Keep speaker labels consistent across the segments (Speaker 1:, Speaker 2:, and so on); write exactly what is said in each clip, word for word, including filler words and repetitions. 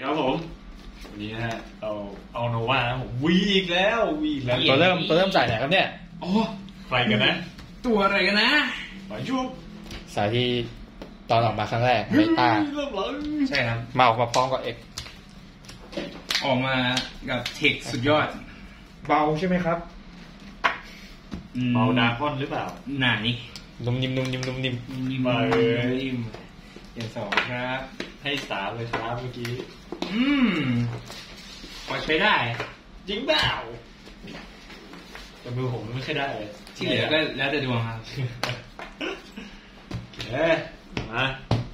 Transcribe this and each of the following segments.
Speaker 1: ครับผมวันนี้นะฮะเราเอาโนวานะผมวีอีกแล้ววีอีกแล้ว
Speaker 2: ตัวเริ่มตัวเริ่มสายไหนครับเนี่ย
Speaker 1: อ๋อใครกันนะ
Speaker 3: ตัวอะไรกันนะ
Speaker 1: หมายชุบ
Speaker 2: สายที่ตอนออกมาครั้งแรกเมตา
Speaker 3: ใช่ครับ
Speaker 2: มาออกมาพร้อมกับเอ็ก
Speaker 3: ออกมากับเทคสุดยอด
Speaker 2: เบาใช่ไหมครับ
Speaker 1: เบาดาคอนหรือเปล่า
Speaker 3: หนานี่
Speaker 2: นุ่มนิ่มนุ่มนิ่มนุ่มนิ่ม
Speaker 3: นิ่มเลยอย่างสองครับ
Speaker 1: ให้สามเลยครับเมื่อกี้
Speaker 3: อืมพอใช้ได้
Speaker 1: จริงเปล่าแต่มือผมไม่ค่อยได้เลย
Speaker 3: ที่เหลือก็แล้วแต่ดวงครับ
Speaker 1: โอเคมา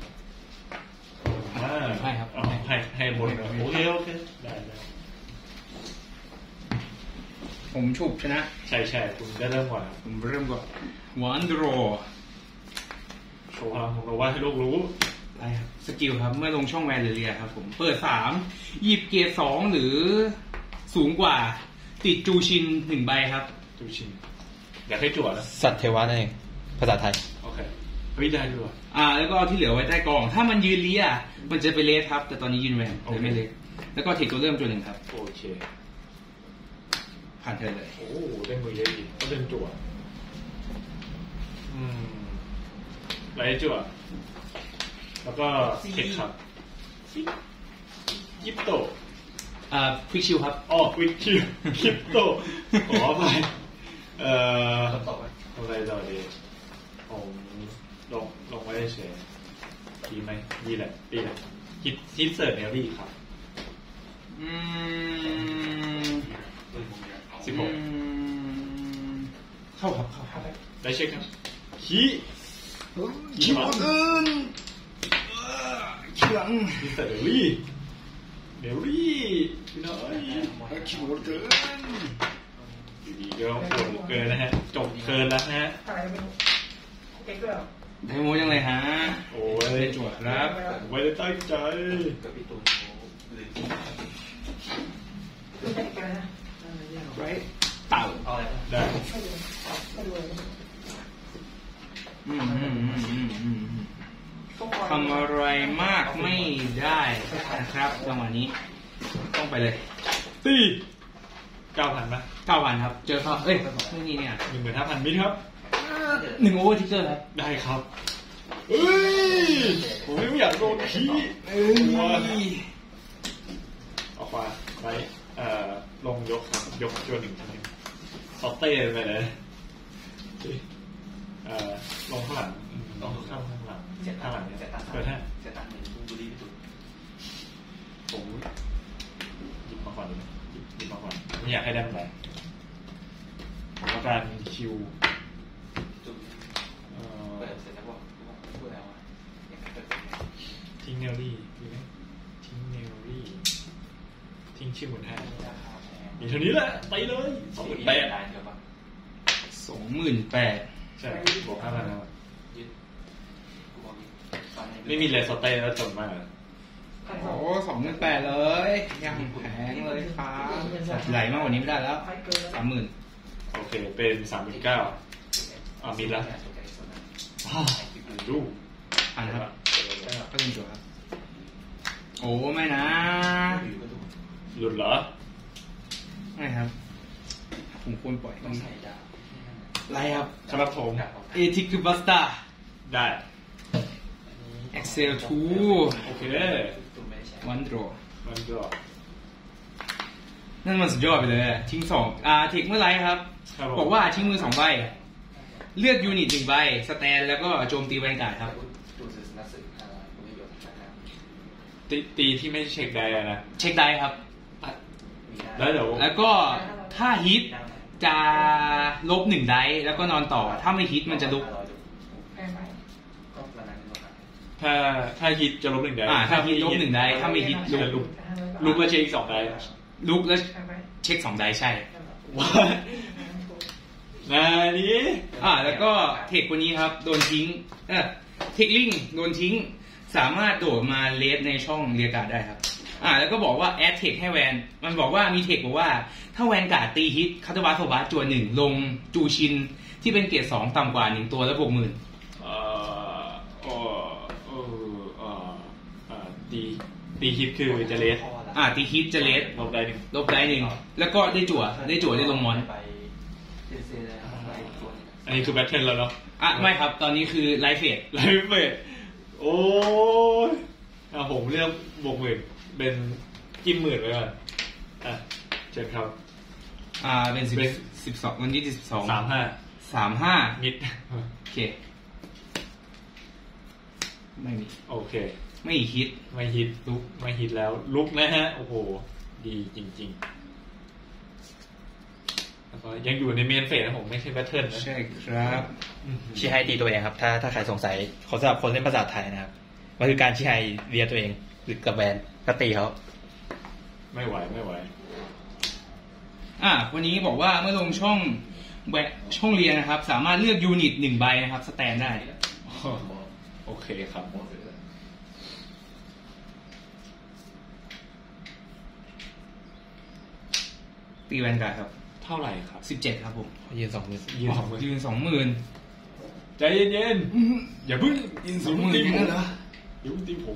Speaker 3: ให้ครับ
Speaker 1: ให้ให้หมดโอเคโอเคได้ได้
Speaker 3: ผมฉุบชนะ
Speaker 1: ใช่ใช่คุณได้เริ่มก่อน
Speaker 3: ผมเริ่มก่อนวันดรอ
Speaker 1: โชว์พลังของเราว่าให้โลกรู้
Speaker 3: ได้ครับสกิลครับเมื่อลงช่องแวนหรือเรียครับผมเปิดสามหยิบเกียร์สองหรือสูงกว่าติดจูชินหนึ่งใบครับ
Speaker 1: จูชินอยากให้จั่วนะ
Speaker 2: สัตว์เทวะนั่นเองภาษาไทย
Speaker 1: โอเคเฮ้ยได้ด้วย
Speaker 3: อ่าแล้วก็ที่เหลือไว้ใต้กองถ้ามันยืนเลียมันจะไปเลสครับแต่ตอนนี้ยืนแวนเลยไม่เลสแล้วก็เทคตัวเริ่มตัวหนึ่งครับ
Speaker 1: โอเค
Speaker 3: ผ่านเธอเลย
Speaker 1: โอ้ได้มือเยอะอีกก็เป็นจั่วอืมไรจั่วแล้วก็เทคครับยิปโต
Speaker 3: อ่าควิกชิลครับ
Speaker 1: อ๋อควิกชิลยิปโตขอไปเอ่ออะไรต่อดีผมลงลงไว้เฉยดีไหมดีแหละดีแหละฮิตฮิตเสิร์ฟเนลลี่ครับ
Speaker 3: อืม
Speaker 1: สิบหก
Speaker 3: เข้าครับเข้าครับ
Speaker 1: ได้เช็คครับขี้
Speaker 3: ขี้หมดเกินขี้หลัง
Speaker 1: ฮิตเสิร์ฟเนลลี่เนลลี่พี่น้อย
Speaker 3: ขี้หมดเกิน
Speaker 1: อยู่ดีก็ปวดเกินนะฮะจบเกินแล้วนะฮะ
Speaker 3: ได้โม้ยังไงฮะ
Speaker 1: โอ้ย
Speaker 3: จวดครับ
Speaker 1: ไม่ได้ตั้งใจ
Speaker 3: ไรเต่า
Speaker 1: ได้
Speaker 3: ทำอะไรมากไม่ได้นะครับจังหวะนี้ต้องไปเลย
Speaker 1: ตีเก้าพันไหม
Speaker 3: เก้าพันครับเจอเขาเอ้ยไม่นี่เนี่ย
Speaker 1: หนึ่งหมื่นห้าพันมิตรครับ
Speaker 3: หนึ่งโอเวอร์ทิกเกอร์ครับ
Speaker 1: ได้ครับเอ้ยผมไม่อยากโดนขี้เอ้ยออกมาไปเอ่อลงยกครับยกจนหนึ่งทีนึงซอฟเต้ไปเลยเอ่อลงข้างหลังลงข้างข้างหลังข้างหลังเนี่ยเกิดฮะผมหยิบมาก่อนเลยหยิบมาก่อนไม่อยากให้ได้ไปผมต้องการคิวทิ้งเนลลี่ดีไหมทิ้งเนลลี่ทิ้งชื่อหมุนห้ามีเท่านี้แหละไปเลยสองหมื่นแปด
Speaker 3: สองหมื่นแปด
Speaker 1: ใช่บอกห้าพันแล้วไม่มีเลสเต้แล้วจนมาก
Speaker 3: โอ้สองหมื่นแปดเลยยังแพงเลยครับไหลมากกว่านี้ไม่ได้แล้วสามหมื่น
Speaker 1: โอเคเป็นสามหมื่นเก้าอ่ามีแล้วดู
Speaker 3: อ่านครับก็ยิงตัวครับโอ้ไม่นะ
Speaker 1: หลุดเหรอ
Speaker 3: ไม่ครับผมควรปล่อยต้องใส่ดาวไรครับ
Speaker 1: ครับผม
Speaker 3: เอทิคือบัสตา
Speaker 1: ได้
Speaker 3: Excel ทู
Speaker 1: โอเค
Speaker 3: วันดรอ
Speaker 1: วันดรอ
Speaker 3: นั่นมันสุดยอดไปเลยทิ้งสองอ่าเทคเมื่อไรครับบอกว่าทิ้งมือสองใบเลือกยูนิตหนึ่งใบสแตนแล้วก็โจมตีแวนการ์ดครับ
Speaker 1: ตีตีที่ไม่เช็คได้นะ
Speaker 3: เช็คได้ครับ
Speaker 1: แล้วเดี๋ยว
Speaker 3: แล้วก็ถ้าฮิตจะลบหนึ่งได้แล้วก็นอนต่อถ้าไม่ฮิตมันจะลุก
Speaker 1: ถ้าถ้าฮิตจะลบหนึ่งได้
Speaker 3: อ่าถ้าฮิตลบหนึ่งได้ถ้าไม่ฮิตลุก
Speaker 1: ลุกลุกแล้วเช็คสองได้
Speaker 3: ลุกแล้วเช็คสองได้ใช่
Speaker 1: ว้านานี้
Speaker 3: อ่าแล้วก็เทคคนนี้ครับโดนทิ้งเออเทคลิงโดนทิ้งสามารถโดดมาเลสในช่องเรียกการ์ดได้ครับอ่าแล้วก็บอกว่าแอดเทคให้แวนมันบอกว่ามีเทคบอกว่าถ้าแวนการ์ดตีฮิตคาตาวาโซบาจั่วหนึ่งลงจูชินที่เป็นเกรดสองต่ำกว่าหนึ่งตัวแล้วบวกหมื่น
Speaker 1: เอ่อเออเออเออดีตีฮิตคือจะเลส
Speaker 3: อ่าตีฮิตจะเลส
Speaker 1: ลบได้หนึ่ง
Speaker 3: ลบได้หนึ่งแล้วก็ได้จั่วได้จั่วได้ลงมอน
Speaker 1: อันนี้คือแบทเทิลแล้วเนาะ
Speaker 3: อ่ะไม่ครับตอนนี้คือไลฟ์เฟส
Speaker 1: ไลฟ์เฟสโอ้ยอ่ะผมเลือกบวกหมื่นเป็นจิ้มหมื่นไว้ก่อนอ่ะเชิญครับ
Speaker 3: อ่าเป็นสิบสิบสองวันที่สิบสอง
Speaker 1: สามห้า
Speaker 3: สามห้า
Speaker 1: มิด
Speaker 3: โอเคไม่มี
Speaker 1: โอเค
Speaker 3: ไม่ฮิต
Speaker 1: ไม่ฮิตลุกไม่ฮิตแล้วลุกนะฮะโอ้โหดีจริงๆแล้วก็ยังอยู่ในเมนเฟสนะผมไม่ใช่แบทเทิลนะ
Speaker 3: ใช่ครับ
Speaker 2: ชี้ให้ตีตัวเองครับถ้าถ้าใครสงสัยคนสำหรับคนเล่นภาษาไทยนะครับมันคือการชี้ให้เรียตัวเองหรือกับแบนก็ตีเขา
Speaker 1: ไม่ไหวไม่ไหว
Speaker 3: อ่ะวันนี้บอกว่าเมื่อลงช่องแวะช่องเรียนนะครับ สามารถเลือกยูนิตหนึ่งใบนะครับสแตนได้
Speaker 1: โอเคครับ
Speaker 3: ตีแวนการ์ดครับ
Speaker 1: เท่าไหร่ครับ
Speaker 3: สิบเจ็ดครับผม
Speaker 2: ยืนสองมือ
Speaker 1: ยืนสองหมื่น
Speaker 3: ยืนสองหมื่น
Speaker 1: ใจเย็นๆอย่าเพิ่ง
Speaker 3: ยืนสองหมื่น
Speaker 1: ตีผม
Speaker 3: เหรอ
Speaker 1: อย่าเพิ่งตีผม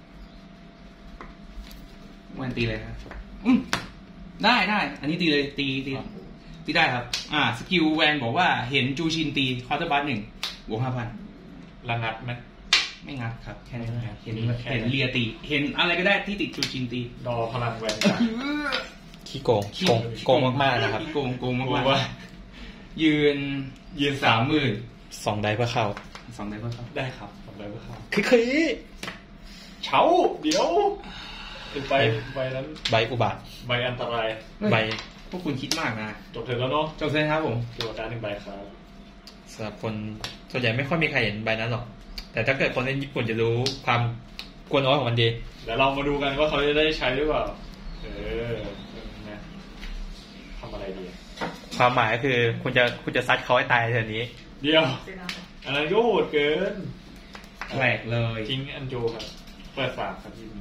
Speaker 3: แวนตีเลยครับอืมได้ได้อันนี้ตีเลยตีตีตีได้ครับ อ่าสกิลแวนบอกว่าเห็นจูชินตีคอร์เตอร์บัสหนึ่งบวกห้าพัน
Speaker 1: ระงัดไหม
Speaker 3: ไม่งัดครับแค่นี้
Speaker 1: ไม่งัด
Speaker 3: เห็น
Speaker 1: มีแค่
Speaker 3: เห็นเรียตี เห็นอะไรก็ได้ที่ติดจูชินตี
Speaker 1: ดอพลังแวนการ์ด
Speaker 2: ขี้โกงโกงโกงมากๆนะครับ
Speaker 3: พี่โกงโกงมาก
Speaker 1: โกง
Speaker 3: ๆ
Speaker 1: ว่า
Speaker 3: ยืน
Speaker 1: ยืน
Speaker 3: สามหมื่น
Speaker 2: สองได้เพื่อเข้า
Speaker 3: สองได้เพิ่มครับ
Speaker 1: ได้ครับทำได้เพื่อเขา
Speaker 2: คือคี
Speaker 1: เฉาเดี๋ยวใบใบนั้น
Speaker 2: ใบอุบาท
Speaker 1: ใบอันตราย
Speaker 2: ใบ
Speaker 3: พวกคุณคิดมากนะ
Speaker 1: จบเสร็จแล้วเนาะ
Speaker 3: จบเลยครับผม
Speaker 1: เกี่ยวกับการหนึ่งใบครับ
Speaker 2: สำหรับคนส่วนใหญ่ไม่ค่อยมีใครเห็นใบนั้นหรอกแต่ถ้าเกิดคนเล่นญี่ปุ่นจะรู้ความกวนน้อยของมันดี
Speaker 1: เดี๋ยวเรามาดูกันว่าเขาจะได้ใช้หรือเปล่าเออนะทำอะไรดี
Speaker 2: ความหมายก็คือคุณจะคุณจะซัดเขาให้ตายเท่านี้
Speaker 1: เดี๋ยวอันนั้นก็โหดเกิน
Speaker 3: แปลกเลย
Speaker 1: ทิ้งอันโจครับเปิดฝากครับยิน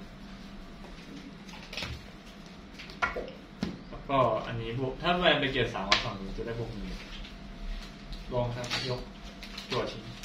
Speaker 1: แล้วก็อันนี้บวกถ้าแวนไปเกียร์สามฝั่งนู้นจะได้บวกหนึ่งลองครับยกตัวทิ้ง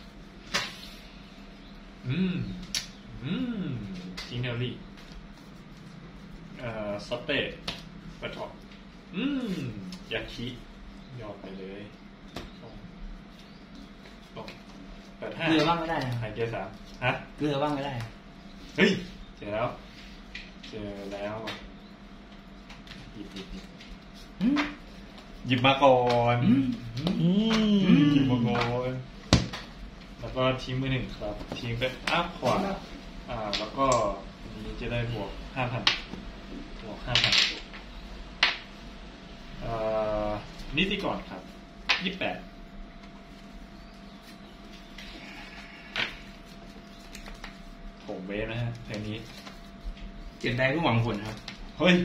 Speaker 1: อืมอืมจิงเนลลี่เอ่อสเตทเปิดท็อปอืมยาคิยอดไปเลยลงลงเปิดห้า
Speaker 3: เกลือบ้างไม่ได้นะ
Speaker 1: หายเกียร์สามฮะ
Speaker 3: เกลือบ้างไม่ได้
Speaker 1: เฮ้ยเจอแล้วเจอแล้วหยิบหยิบหยิบ
Speaker 3: อืม
Speaker 1: หยิบมาก่อน
Speaker 3: อืม
Speaker 2: อืม
Speaker 1: หยิบมาก่อนแล้วก็ทิ้งมือหนึ่งครับทิ้งเป็นอัพขวาอ่าแล้วก็อันนี้จะได้บวกห้าพันบวกห้าพันเอ่อนี่ที่ก่อนครับยี่สิบแปดผมเวฟนะฮะเพลงนี้
Speaker 3: เจ็ดได้เพื่อหวังผลครับ
Speaker 1: เฮ้ย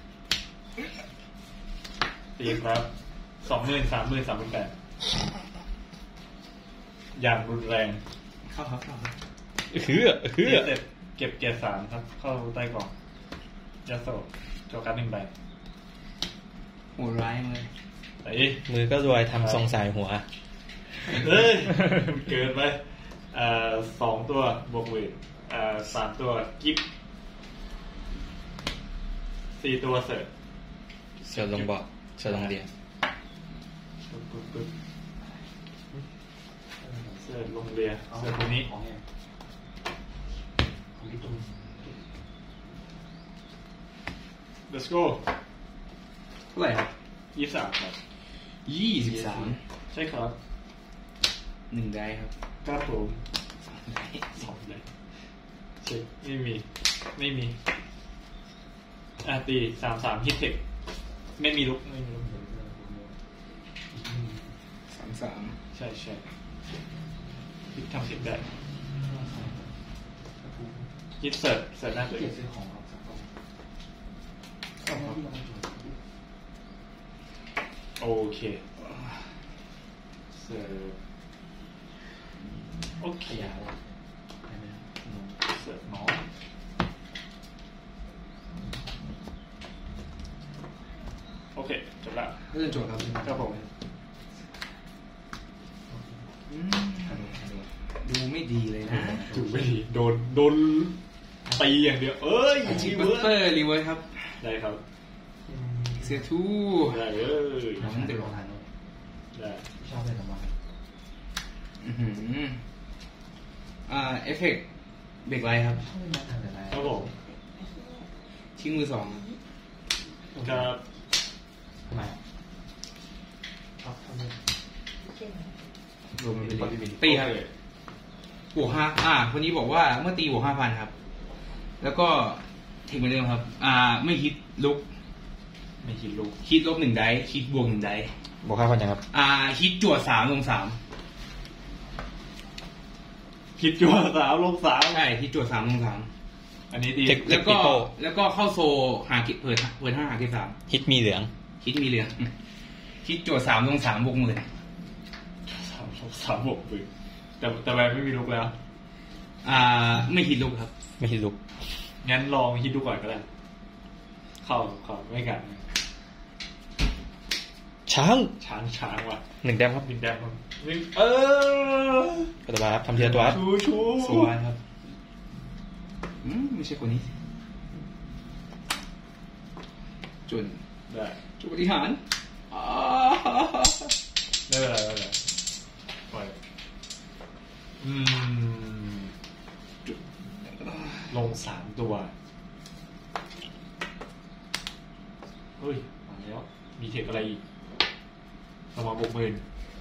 Speaker 1: ตีครับสองหมื่นสามหมื่นสามหมื่นแปดอย่างรุนแรง
Speaker 3: เข้าครับเข้าครับ
Speaker 2: คือคือ
Speaker 1: เก็บเสร็จเก็บเกียร์สามครับ เข้าใต้กล่องยาโซโจการ์ดหนึ่งใบ
Speaker 3: โหดร้ายเลย
Speaker 1: ไอ้
Speaker 2: มือก็รวยทำทรงสายหัว
Speaker 1: เฮ้ย เกินไปอ่าสองตัวบวกเวทอ่าสามตัวกิฟสี่ตัวเสิร์ฟ
Speaker 2: เสือลงบอกเสือลงเรียน
Speaker 1: ปึ๊บปึ๊บปึ๊บเสิร์ฟลงเรียเสิร์ฟตัวนี้ let's go
Speaker 3: เท่าไหร่ครับ
Speaker 1: ยี่สิบสามครับ
Speaker 3: ยี่สิบสาม
Speaker 1: ใช่ครับ
Speaker 3: หนึ่งได้ครับ
Speaker 1: ครับผม
Speaker 3: สองได้
Speaker 1: สองเลยเช็คไม่มี ไม่มีอ่ะตีสามสามฮิตเทคไม่มีลุกไม่มีลุก
Speaker 3: สามสาม
Speaker 1: ใช่ใช่ฮิตทำเสียงได้ฮิตเสิร์ฟเสิร์ฟหน้าตัวเองโอเคเสิร์ฟโอเคเสิร์ฟน้องโอเคจบละ
Speaker 3: เรื่องโจทย์ครับ
Speaker 1: ครับผม
Speaker 3: อืมดูไม่ดีเลยนะ
Speaker 1: ถูกไม่ดีโดนโดนตีอย่างเดียวเอ้ย
Speaker 3: ชิ
Speaker 1: รี
Speaker 3: ป
Speaker 1: เวิร์ส
Speaker 3: เปอร์รีเวิร์สครับ
Speaker 1: ได้ครับ
Speaker 3: เสียทู
Speaker 1: ได้เอ้ย
Speaker 4: น้ำติดลงทันเลย
Speaker 1: ได้
Speaker 4: ชอบเล่นสมอง
Speaker 3: อื้อหืออ่าเอฟเฟกต์เบรกไลท์ครับ
Speaker 4: ชอบเล่นมาทันแต่ไหน
Speaker 1: ครับผม
Speaker 3: ทิ้งมือสอง
Speaker 1: ครับ
Speaker 4: ทำไมชอบทำเล่น
Speaker 3: รวมมันเป็นเลขตีครับบวกห้าอ่าคนนี้บอกว่าเมื่อตีบวกห้าพันครับ แล้วก็เทคเหมือนเดิมครับ อ่า ไม่ฮิตลุก
Speaker 1: ไม่คิดลูก
Speaker 3: ฮิตลบหนึ่งไดฮิตบวกหนึ่งได
Speaker 2: บอกค่าพันยังครับ
Speaker 3: อ่าฮิตจวดสามลงสาม
Speaker 1: คิดจั่วสามลงสาม
Speaker 3: ใช่ฮิตจวดสามลงสาม
Speaker 1: อันนี้ดี
Speaker 2: เทค
Speaker 3: แล้วก็
Speaker 2: ปิโป้
Speaker 3: แล้วก็เข้าโซหาเกตเปิดเปิดห้าหาเกตสาม
Speaker 2: ฮิตมีเหลือง
Speaker 3: ฮิตมีเหลืองฮิตจวดสามลงสามบวกหมื่น
Speaker 1: สามลงสามบวกปืนแต่แต่แวนไม่มีลูกแล้ว
Speaker 3: อ่า ไม่ฮิตลุกครับ
Speaker 2: ไม่ฮิตลุก
Speaker 1: งั้นลองฮิตดูก่อนก็ได้เข้าเข้าไม่กัน
Speaker 2: ช้าง
Speaker 1: ช้างช้างว่ะ
Speaker 2: หนึ่งแดมครับ
Speaker 1: บินแดงครับวิ่งเออ
Speaker 2: ปฏิบัติครับทำทีละตัวครับ
Speaker 1: ชูชู
Speaker 3: สวยครับ อืมไม่ใช่คนนี้จุน
Speaker 1: ได้
Speaker 3: จุบริหารอ่า
Speaker 1: ได้เลยได้เลยปล่อยอืมลงสามตัวเฮ้ยมาแล้วมีเทคอะไรอีกสมองบวกหมื่น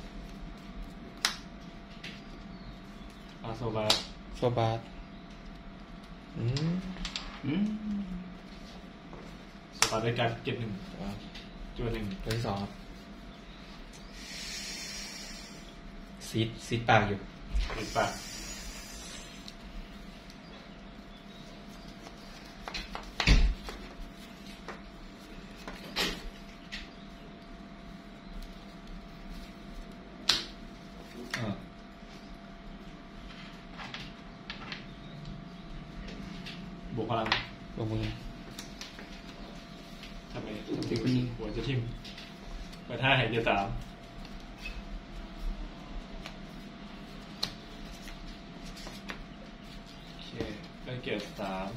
Speaker 1: อาโซบา
Speaker 2: โซบาร์อืม
Speaker 3: อืม
Speaker 1: โซบาด้วยการเก็บหนึ่งจุดหนึ่ง
Speaker 2: ตัวที่สองครับซีดซีดปากอยู่
Speaker 1: เป็นปากบวกพลัง
Speaker 2: ลงมือ
Speaker 1: ทำไมทำไมหัวจะทิ่มเปิดห้าแห่งเดียวสามโอเคได้เกียรติสาม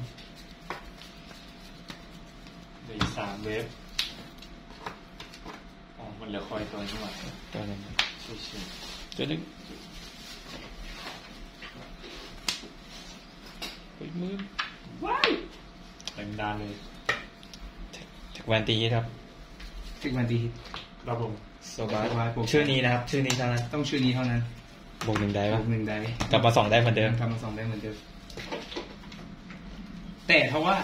Speaker 1: เหลืออีกสามเวฟอ๋อมันเหลือคอยตัวนี้หว่า
Speaker 2: ตัวหนึ่ง
Speaker 1: ใช่ใช่
Speaker 2: ตัวหนึ่งเฮ้ยมือ
Speaker 1: ว้ายเต็มดานเลย
Speaker 2: จากแวนตีครับ
Speaker 3: สิบวันตี
Speaker 1: ครับผม
Speaker 2: โซบาร์
Speaker 3: โซบาร์
Speaker 2: ชื่อนี้นะครับ ชื่อนี้เท่านั้น
Speaker 3: ต้องชื่อนี้เท่านั้น
Speaker 2: บวกหนึ่งได้
Speaker 3: บ
Speaker 2: ปะ
Speaker 3: วกหนึ่งได
Speaker 2: กลับมาสองได้เหมือนเดิม
Speaker 3: ทำมาสองได้เหมือนเดิม แต่ทว่า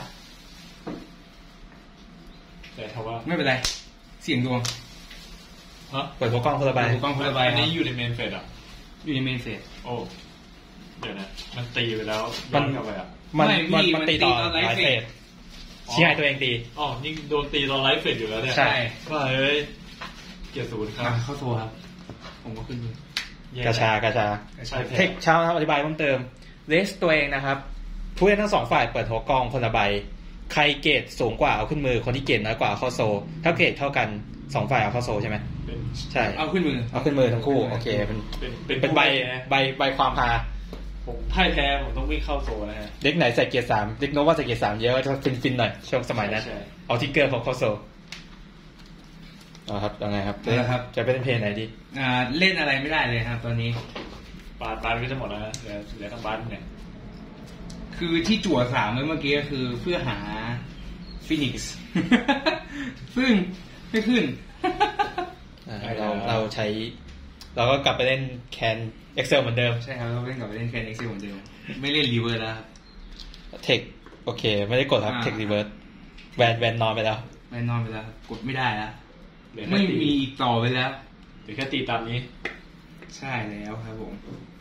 Speaker 1: แต่ถ้าว่า
Speaker 3: ไม่เป็นไร เสี่ยงดวง
Speaker 1: ฮะ
Speaker 2: เปิดหัวกล้องคนละใบ
Speaker 3: เปิดหัวกล้อง คนละใบ
Speaker 1: อันนี้อยู่ในเมนเฟสอ่ะ
Speaker 3: อยู่ในเมนเฟส
Speaker 1: โอ้เดี๋ยวนะมันตีไปแล้ว
Speaker 2: มั
Speaker 1: ย้อน นกลับไปอ่ะ
Speaker 2: มัน
Speaker 3: ไม่
Speaker 2: มัน
Speaker 3: พี่
Speaker 2: มัน
Speaker 3: มัน
Speaker 2: ตีต่อ
Speaker 3: ตีตอนไลฟ์
Speaker 2: หลาย
Speaker 3: เฟ
Speaker 2: เฟ
Speaker 3: ส
Speaker 2: สชี้ให้ตัวเองตี
Speaker 1: อ๋อนี่โดนตีตอนไลฟ์เฟสอยู่แล้วเนี่ย
Speaker 2: ใช่
Speaker 1: ว่าเอ้ยเกียรติศูนย์ครับ
Speaker 3: อ่ะเข้าโซครับ ผมก็ขึ้นมือ
Speaker 1: แย่
Speaker 2: กระชากระชา
Speaker 1: ใช่แพ้
Speaker 2: เทคเช้านะครับอธิบายเพิ่มเติมเลสตัวเองนะครับผู้เล่นทั้งสองฝ่ายเปิดหัวกองคนละใบใครเกรดสูงกว่าเอาขึ้นมือคนที่เกรดน้อยกว่าเอาเข้าโซถ้าเกรดเท่ากันสองฝ่ายเอาเข้าโซใช่ไหม
Speaker 1: เป็น
Speaker 2: ใช่
Speaker 3: เอาขึ้นมือ
Speaker 2: เอาขึ้นมือทั้งคู่โอเคเป็น
Speaker 1: เป็นเป็น
Speaker 2: เป็นใบ
Speaker 1: ผู้แพ้
Speaker 2: ใบใบความพา
Speaker 1: ผมพ่ายแพ้ผมต้องวิ่งเข้าโซนนะฮะ
Speaker 2: เด็กไหนใส่เกียร์สามเด็กโน้ว่าใส่เกียร์สามเยอะก็จะฟินฟินๆหน่อยช่วงสมัยนั้น
Speaker 1: ใช่
Speaker 2: เอาทิกเกอร์ของเข้าโซอ๋อครับยังไงครับ
Speaker 3: นะครับ
Speaker 2: จะเป็นเพลงไหนดี
Speaker 3: อ่า เล่นอะไรไม่ได้เลยครับ ตอนนี้
Speaker 1: บาสบาสก็จะหมดแล้วนะเหลือเหลือทั้งบาสเนี่ย
Speaker 3: คือที่จั่วสามเมื่อกี้ก็คือเพื่อหาฟินิกซ์ ซึ่งไม่ขึ้น
Speaker 2: อ่าเราเราใช้ เราก็กลับไปเล่นแคน Excel เหมือนเดิม
Speaker 3: ใช่ครับเราเล่นกับเล่นแคนเอ็กซ์เหมือนเดิม ไม่เล่นรีเวิร์สแล้วครับ
Speaker 2: เทคโอเค ไม่ได้กดครับ
Speaker 3: อ่า
Speaker 2: เทครีเวิร์สแวนแวนนอนไปแล้ว
Speaker 3: ไม่นอนไปแล้วครับกดไม่ได้แล้ว
Speaker 1: เหลือแค่
Speaker 3: ไม่
Speaker 1: ตี
Speaker 3: มีอีกต่อไปแล้ว
Speaker 1: เหลือแค่ตีตามนี้
Speaker 3: ใช่แล้วครับผม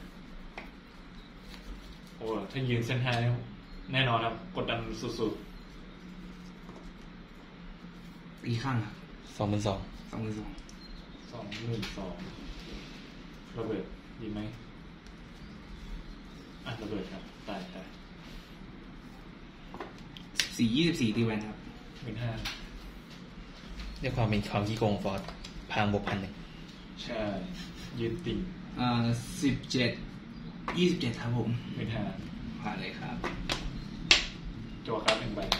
Speaker 1: โอ้ถ้ายืนเส้นห้านี่แน่นอนครับกดดันสุด
Speaker 3: ตีข้างครับ
Speaker 2: สองหมื่นสอง
Speaker 3: สองมือสอง
Speaker 1: ๆสองหมื่นสองระเบิดดีไหมอ่ะระเบิดครับตายตาย
Speaker 3: สี่ยี่สิบสี่ตีแวนครับ
Speaker 1: หมื่นห้า
Speaker 2: ด้วยความเป็นความขี้โกงฟอร์ดพังบวกพันหนึ่ง
Speaker 1: ใช่ยืนติ่ง
Speaker 3: อ่าสิบเจ็ดยี่สิบเจ็ดครับผม
Speaker 1: หมื่นห้า
Speaker 3: ผ่านเลยครับ
Speaker 1: จั่วการ์ดหนึ่งใบ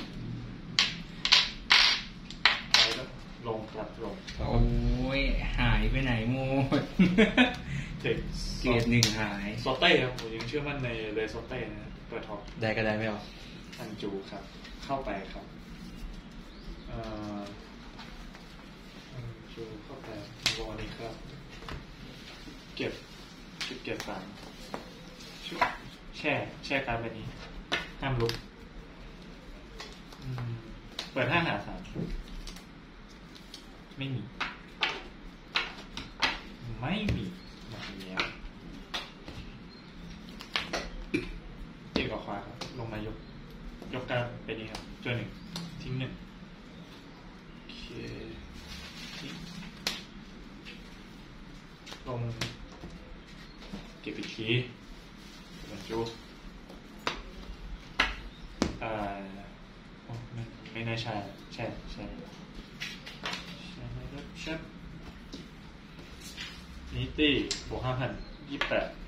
Speaker 1: ไปแล้วลงครับลง
Speaker 3: โอ้ยหายไปไหนหมด
Speaker 1: เทค
Speaker 3: เกรดหนึ่งหาย
Speaker 1: โซเต้ครับผมยังเชื่อมั่นในเลโซเต้นะเปิดท็อป
Speaker 2: ได้ก็ได้ไม่ออก
Speaker 1: อันจูครับ เข้าไปครับเอ่ออันจูเข้าไปวอลนี้ครับ เก็บชุดเก็บสามชุดแช่แช่การ์ดใบนี้ห้ามลุกอืมเปิดห้าหาสามไม่มีไม่มีแบบนี้เจ็บกับขวาครับลงมายกยกการไปนี้ครับจนหนึ่งทิ้งหนึ่งโอเคทิ้งลงเก็บอีกทีบรรจุอ่าไม่ไม่น่าใช่ใช่ใช่ใช่ครับใช่นิตี้บวกห้าพันยี่สิบแปด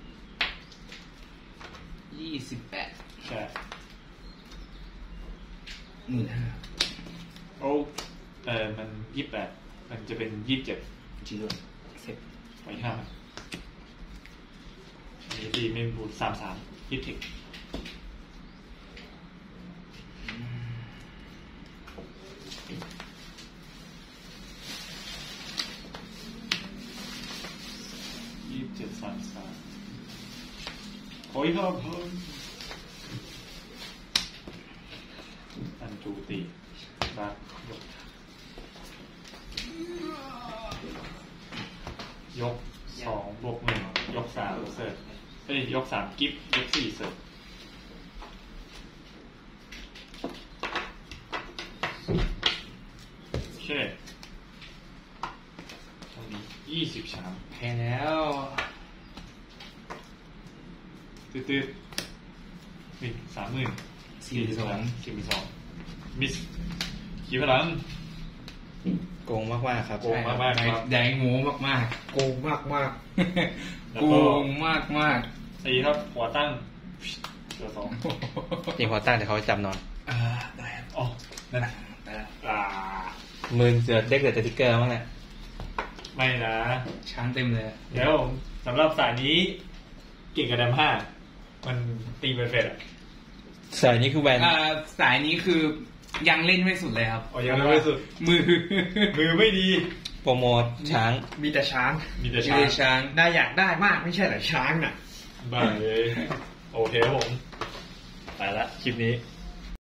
Speaker 3: ยี่สิบแปด
Speaker 1: ใช่
Speaker 3: หมื่นห้า
Speaker 1: โอ้เออมันยี่สิบแปดมันจะเป็นยี่สิบเจ็ด
Speaker 3: จีโร่เสร็จ
Speaker 1: ไปห้าอันนี้ตีเมนบูทสามสามฮิตเทคยี่สิบเจ็ดสามสามโอ้ยครับเพิ่มอันจูตีบักยกยกสองบวกหนึ่งยกสามเสิร์ฟเอ้ยยกสามกิฟยกสี่เสิร์ฟโอเคตรงนี้ยี่สิบชาม
Speaker 3: แพ้แล้ว
Speaker 1: ตืดๆหนึ่งสามหมื่น
Speaker 3: สี่สิบสอง
Speaker 1: สี่สิบสองมิสกี่พลัง
Speaker 2: โกงมากๆครับ
Speaker 1: โกงมากๆครับ
Speaker 3: แดงโง่มาก
Speaker 4: โกงมากมาก
Speaker 3: ๆ
Speaker 1: แล้ว
Speaker 3: โก
Speaker 1: ก็
Speaker 3: งมากมาก
Speaker 1: ตีครับหัวตั้งเสือสอง
Speaker 2: จริงพอตั้งแต่เขาจำนอน
Speaker 3: อ่าได้ครับ
Speaker 1: อ๋อนั่น
Speaker 3: ได้ละ
Speaker 1: อ่า
Speaker 2: มือเสือเด็กเหลือแต่ติ๊กเกอร์มั้งแหละ
Speaker 1: ไม่นะ
Speaker 3: ช้างเต็มเลย
Speaker 1: เดี๋ยวสำหรับสายนี้เก่งกับแดมห้ามันตีเป็นเฟดอ่ะ
Speaker 2: สายนี้คือแวน
Speaker 3: อ่าสายนี้คือยังเล่นไม่สุดเลยครับ
Speaker 1: อ๋อยังไม่สุด
Speaker 3: มือ
Speaker 1: มือไม่ดี
Speaker 2: โปรโมทช้าง
Speaker 4: มีแต่ช้าง
Speaker 1: มีแต่
Speaker 3: มี
Speaker 1: ช้า
Speaker 3: แต่
Speaker 1: ง
Speaker 3: ช้าง
Speaker 4: ได้อยากได้มากไม่ใช่เหรอช้างน่ะ
Speaker 1: บ้าเลยโอเคครับผม ไปละคลิปนี้